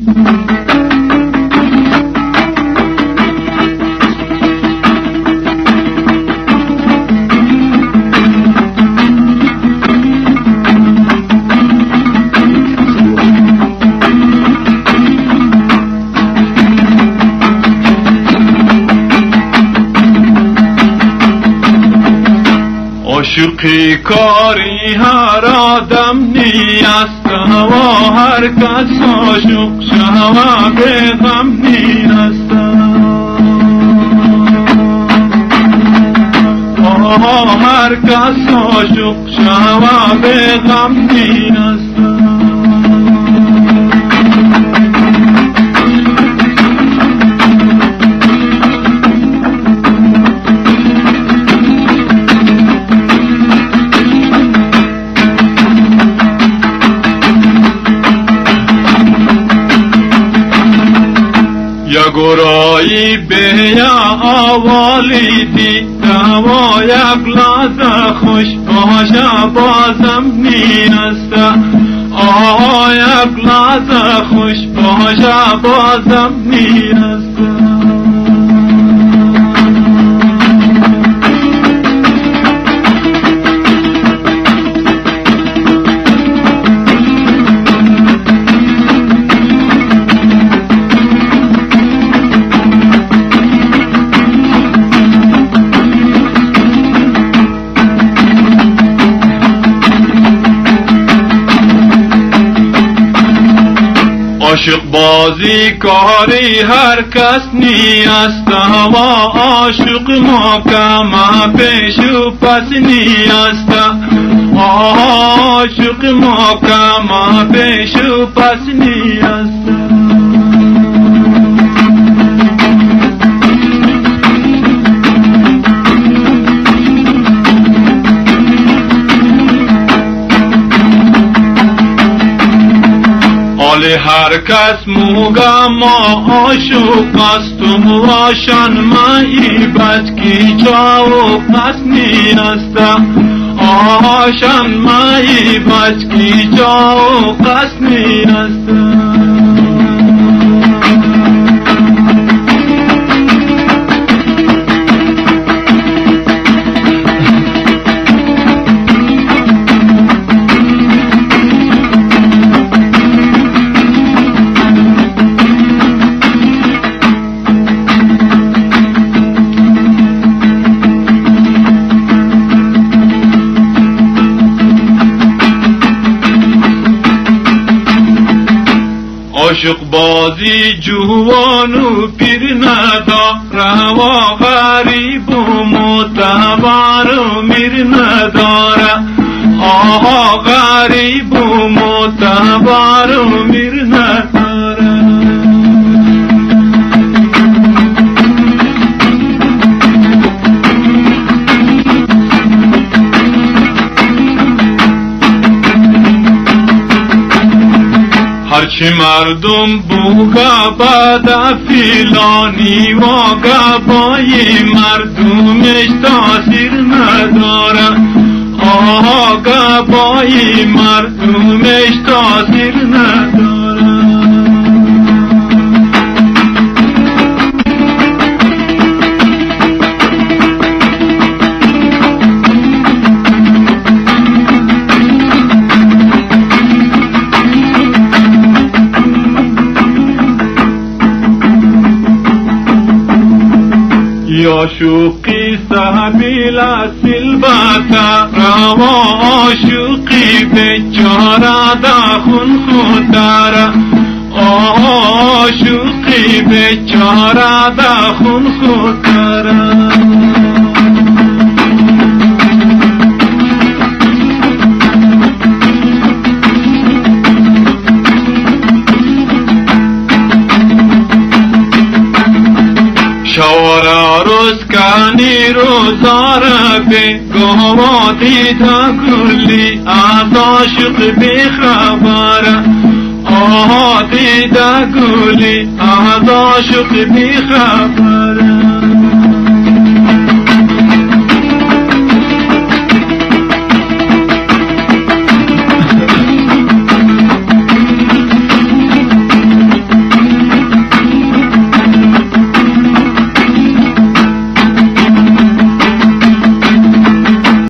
عاشقی کاری هر آدم نیست و هر کس عاشق شود به غم نیست هر کس عاشق شود به غم نیست یا گرایی به یا آوالی دیدم و یک لحظه خوش باشه بازم نیست یک لحظه خوش باشه بازم نیست عاشق بازی کاری هر کس نیست و عاشق محکم پیش و پس نیست عاشق محکم پیش و پس نیست هر کس موگا ما عاشق استم و شان مایی بد کی جاو پس نیست شان مایی بد کی جاو پس نیست عاشق بازی جوان و پیر نداره و غریب و معتبر و میر نداره غریب و معتبر و میر نداره هرچی مردم بوگا بدا فیلانی و گبای مردمش تاثیر نداره گبای مردمش تاثیر نداره عاشقی سبیل سلبتا روا عاشقی بیچاره دا خون خود داره عاشقی بیچاره دا خون خود داره شوارا روز کانی روزاره به گواه دیده کلی از عاشق بیخبره دیده کلی از عاشق بیخبره